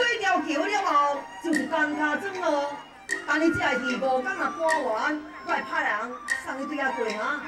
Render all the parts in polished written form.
一条桥了后，就是工卡庄咯。但你这个戏无讲若搬完，我会派人送你对遐过哈。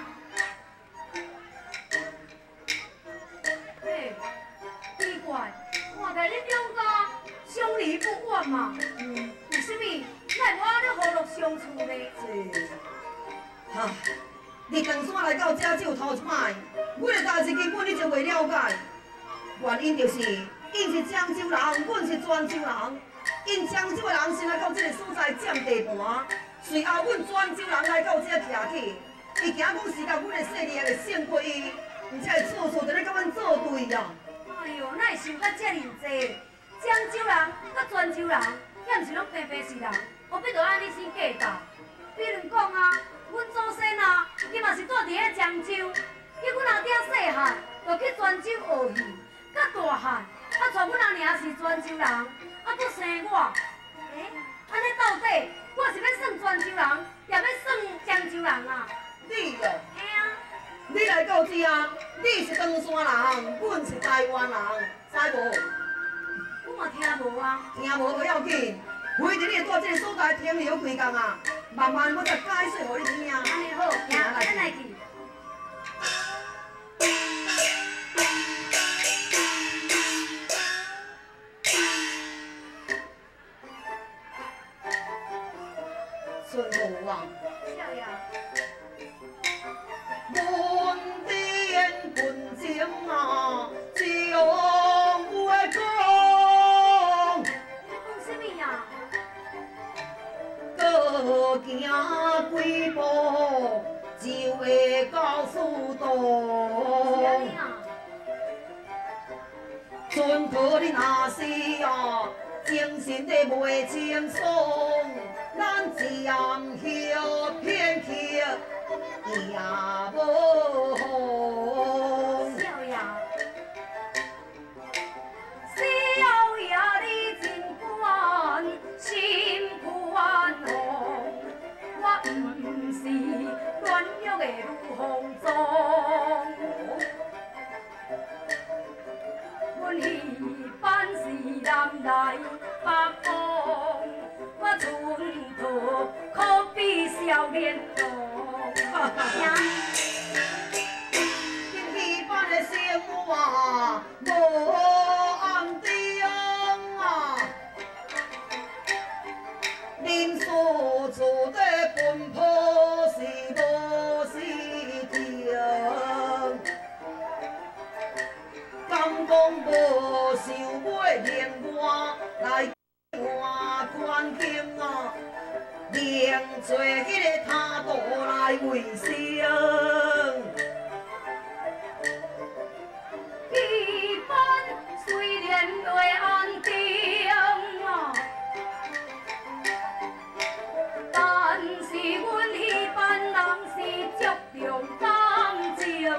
嘿，奇怪，看起你两家相离不远嘛。为什么奈无安尼好乐相处呢？ 是，哈，你当山来到这只有头一摆，阮的代志根本你就袂了解。原因就是，因是漳州人，阮是泉州人。因漳州的人先来到这个所在占地盘，随后阮泉州人来到这徛起，伊惊讲是甲阮的势力会胜过伊，而且会处处在咧甲阮作对呀。 哎呦，哪会想到遮尔济？漳州人甲泉州人，也毋是拢平平是人，何必着安尼先计较？比如讲啊，阮祖先啊，伊嘛是住伫咧漳州，伊阮阿爹细汉就去泉州学戏，到大汉啊，带阮阿娘是泉州人，啊，搁生我。安尼到底我是要算泉州人，也要算漳州人啊？ 你哦， 嘿啊， 你来到这，你是长山人，阮是台湾人，知无？ 我嘛听无啊。 听无不要紧，规定你住这个所在停留几工啊，慢慢我再解释互你听。 安尼好，行，咱来去。 孙武啊， 少爷， 门殿本将啊，将会讲， 你讲什么呀？ 各行几步就会到苏是洞。 安尼啊？ 春哥你若是啊，精神地袂轻松，咱占后偏去也无妨。 少爷，少爷你真宽，心宽宏，我毋是软弱的如风中。阮戏班是南来北往，我寸土可比少年郎。 今戏班的生活无安定啊，恁所处的奔波是无时停。敢讲无想买连我来换关景啊，另找迄个他道来为生。 戏班虽然袂安定啊，但是阮戏班人是注重感情。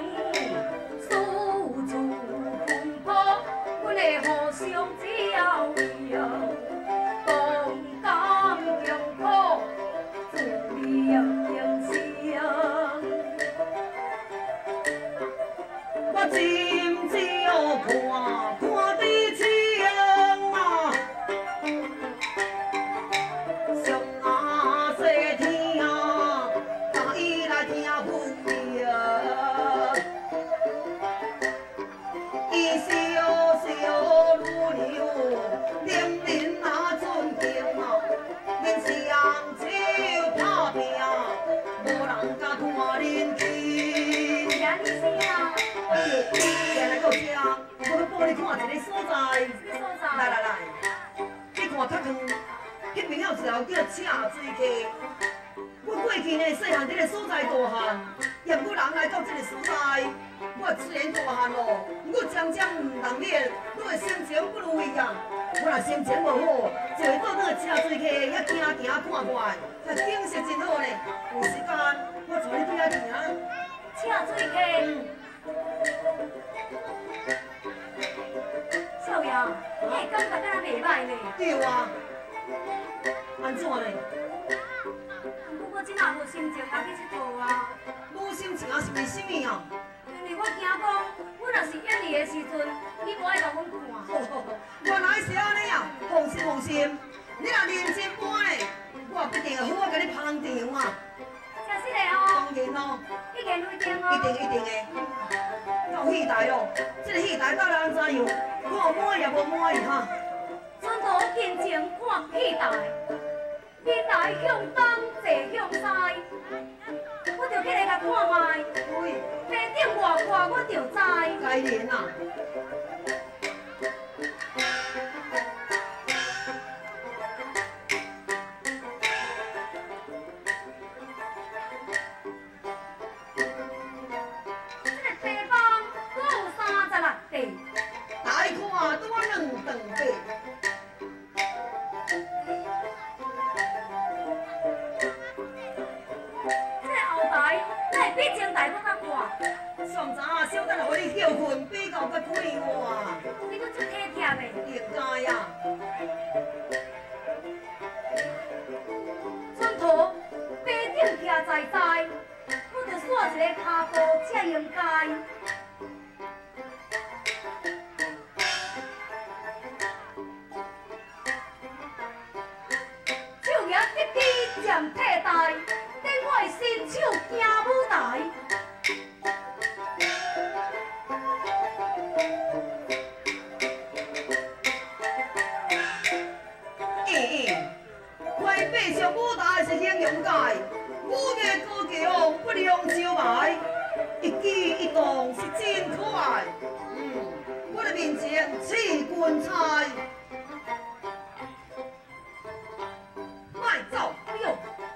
阮会互相照应，同甘共苦，自力更生。 我今朝看得清啊，上下西天啊，带伊来听分明。伊笑笑如流，令人那尊敬啊，恁双手拍拼，无人敢看恁轻。 是安尼生啊？ 哎呦，你来到这，我要帮你看一个所在。 你所在？ 来来来，你看较远，迄边有一条叫赤水溪。我过去呢，细汉伫个所在大汉，也毋过人来到这个所在，我虽然大汉咯，毋过常常毋人免，我的心情不如意啊。我若心情无好，就会到那个赤水溪遐行行看过来，遐景色真好呢。有时间我带你去遐行。 赤水溪。少爷，你会感觉敢若袂歹呢？ 对啊，安怎呢？ 不过我真也无心情来去佚佗啊。 无心情啊是为什么啊？ 因为我惊讲，我若是演戏的时阵，你无爱甲阮看。 原来是安尼啊！放心放心，你若认真搬嘞，我必定会好好甲你捧场啊！ 真实的哦。 当然咯， 一言为定哦。 一定的。到戏台咯，这个戏台到底安怎样？看满意也无满意哈。 阵头进前看戏台，戏台向东坐向西，我着起来甲看卖。 对， 地顶外挂我着知。 该练啊！ 这个地方阁有36地， 大看拄啊2顿八。 这个后台乃比前台搁较宽， 上早啊，小等互你休困，比较较快活。 你搁足体贴的。 应该呀。 阵头地顶徛在在，我着线一个骹步才应该。手举得机占替代，等我的伸手行舞台。 快爬上舞台是形容界，舞艺高强不容招牌，一举一动是真可爱。我的面前似棺材，卖走，哎呦！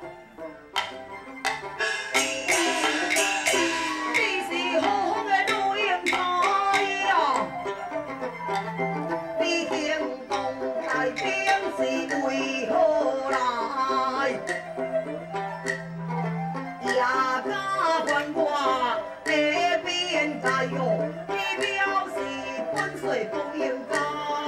你是何方的老英才呀？你行动带兵是为何来？也敢还我这边界哟？你表示本岁不应该。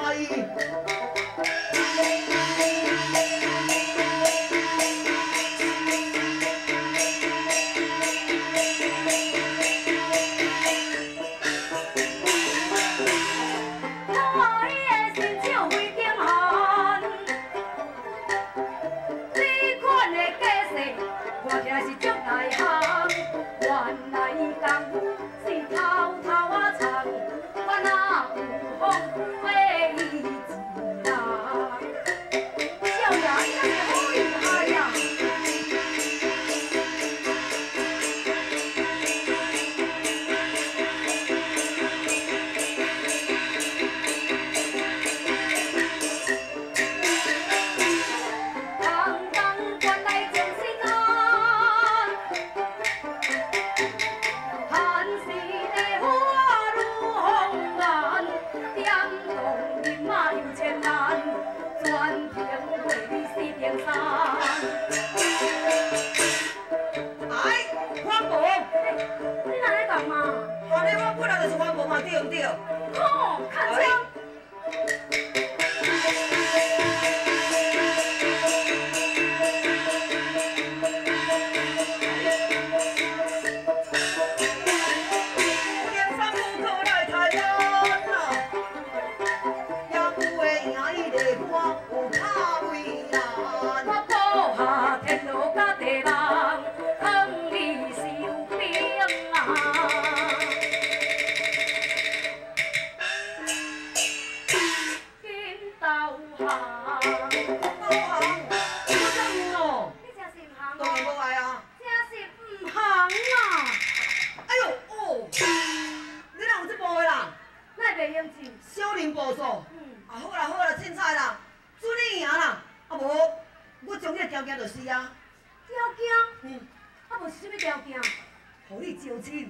对不对？ 好，看枪。 连山不可来太难呐，也有的赢伊的我有怕为难。 我布下天路甲地网，让你收兵啊！金刀行， 导航，我怎样哦？ 你真是唔行当然无哦， 爱啊。 真是唔行啊！ 哎呦哦，你哪有这步的啦？ 那袂用钱。 小林步数。 嗯， 啊好啦好啦，凊彩啦，准你赢啦。啊无，我将你的条件就是啊。 条件， 嗯， 啊无是啥物条件？ 互你招亲。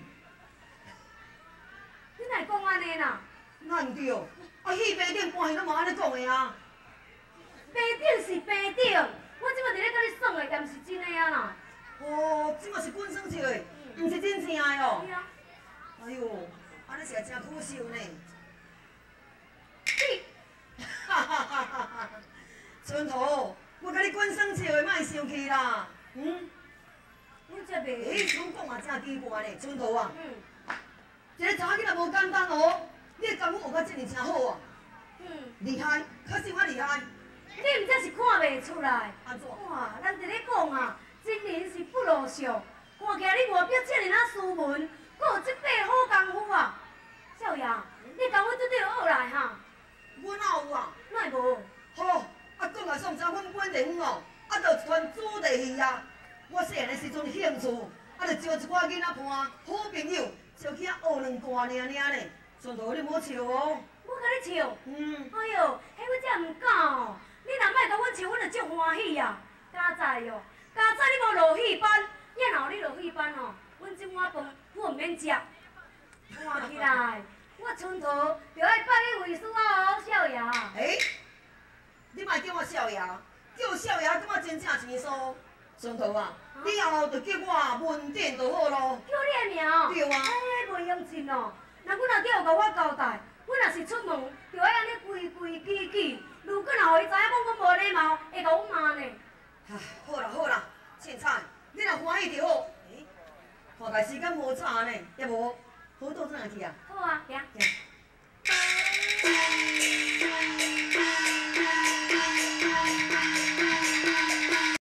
你哪会讲安尼啦？ 哪毋对？啊，戏棚顶搬戏拢嘛安尼讲的啊。 白顶是白顶，我即摆伫咧甲你耍的，也毋是真的啊啦。 哦，即嘛是官算笑的，毋是真正的哦。 对啊， 哎呦，安尼实在真可惜呢。 你哈哈哈哈哈！春桃，我甲你官算笑的，莫生气啦。嗯， 你这袂， 迄种讲嘛真奇怪呢，春桃啊。 一个查囡仔无简单哦，你的功夫学到这尔真好啊！厉害，确实我厉害。 你毋则是看袂出来？ 安怎？ 哇，咱伫咧讲啊，真人是不露相。看起来你外表这尔斯文，阁有这把好功夫啊！少爷，你功夫绝对学来哈。 我哪有啊？ 哪会无？ 好，讲来上知阮本地方哦，就一团主题戏啊。我细汉的时阵兴趣，就招一寡囡仔伴，好朋友，就去遐学两段尔呢。顺道你莫笑哦。 我甲你笑。哎呦，迄我真毋敢哦。你若莫甲阮笑，阮就足欢喜啊。加在哦，加在你无落戏班，也若有你落戏班哦，阮即碗饭我毋免食。看起来，我村头就爱拜你为师哦，少爷。 你莫叫我少爷，叫少爷感觉真正生疏。顺头啊，以后就叫我文典就好咯。 叫你的名？ 对啊。 哎，袂用劲哦。若阮阿爹有甲我交代，阮若是出门，就爱安尼规规矩矩。如果若互伊知影讲阮无礼貌，会甲阮骂呢。 好啦好啦，凊彩，你若欢喜就好。大概时间无差呢，要无好倒转来去啊？ 好啊，行。 行。